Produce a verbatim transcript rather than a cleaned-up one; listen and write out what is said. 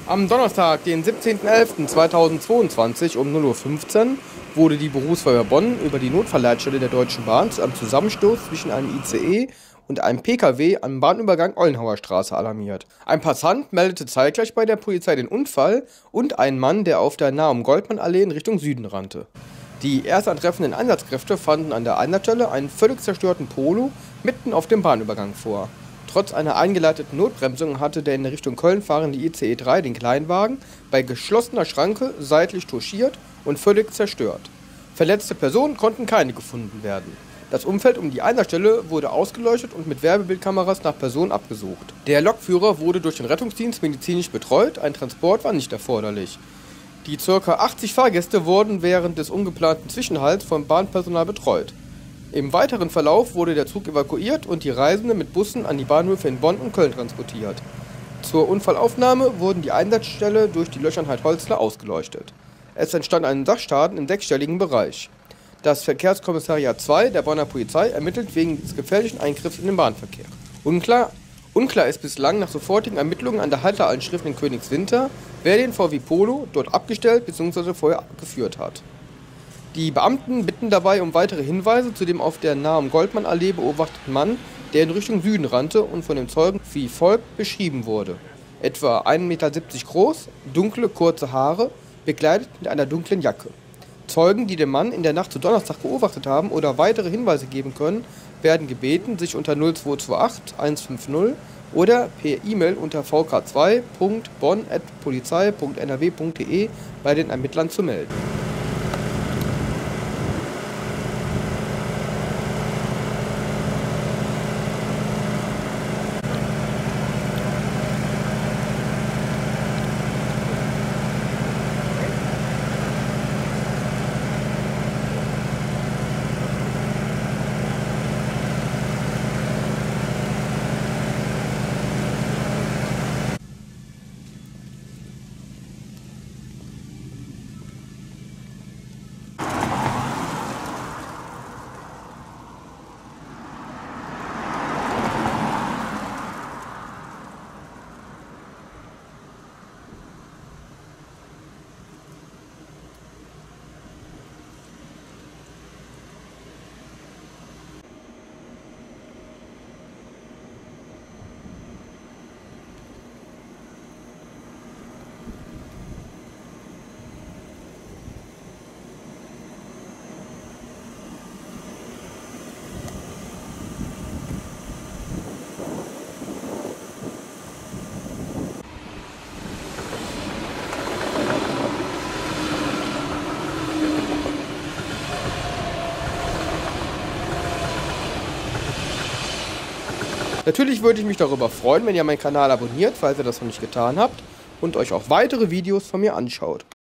Am Donnerstag, den siebzehnten elften zweitausendzweiundzwanzig um null Uhr fünfzehn wurde die Berufsfeuerwehr Bonn über die Notfallleitstelle der Deutschen Bahn zu einem Zusammenstoß zwischen einem I C E und einem P K W am Bahnübergang Ollenhauer Straße alarmiert. Ein Passant meldete zeitgleich bei der Polizei den Unfall und einen Mann, der auf der Naum-Goldmann-Allee in Richtung Süden rannte. Die erst antreffenden Einsatzkräfte fanden an der Einsatzstelle einen völlig zerstörten Polo mitten auf dem Bahnübergang vor. Trotz einer eingeleiteten Notbremsung hatte der in Richtung Köln fahrende I C E drei den Kleinwagen bei geschlossener Schranke seitlich touchiert und völlig zerstört. Verletzte Personen konnten keine gefunden werden. Das Umfeld um die Einsatzstelle wurde ausgeleuchtet und mit Wärmebildkameras nach Personen abgesucht. Der Lokführer wurde durch den Rettungsdienst medizinisch betreut, ein Transport war nicht erforderlich. Die ca. achtzig Fahrgäste wurden während des ungeplanten Zwischenhalts vom Bahnpersonal betreut. Im weiteren Verlauf wurde der Zug evakuiert und die Reisenden mit Bussen an die Bahnhöfe in Bonn und Köln transportiert. Zur Unfallaufnahme wurden die Einsatzstelle durch die Löchernheit Holzler ausgeleuchtet. Es entstand ein Sachschaden im sechsstelligen Bereich. Das Verkehrskommissariat zwei der Bonner Polizei ermittelt wegen des gefährlichen Eingriffs in den Bahnverkehr. Unklar, unklar ist bislang nach sofortigen Ermittlungen an der Halteranschrift in Königswinter, wer den V W Polo dort abgestellt bzw. vorher geführt hat. Die Beamten bitten dabei um weitere Hinweise zu dem auf der Naum-Goldmann-Allee beobachteten Mann, der in Richtung Süden rannte und von dem Zeugen wie folgt beschrieben wurde. Etwa ein Meter siebzig groß, dunkle, kurze Haare, bekleidet mit einer dunklen Jacke. Zeugen, die den Mann in der Nacht zu Donnerstag beobachtet haben oder weitere Hinweise geben können, werden gebeten, sich unter null zwei zwei acht eins fünf null oder per E-Mail unter v k zwei punkt bonn at polizei punkt n r w punkt d e bei den Ermittlern zu melden. Natürlich würde ich mich darüber freuen, wenn ihr meinen Kanal abonniert, falls ihr das noch nicht getan habt, und euch auch weitere Videos von mir anschaut.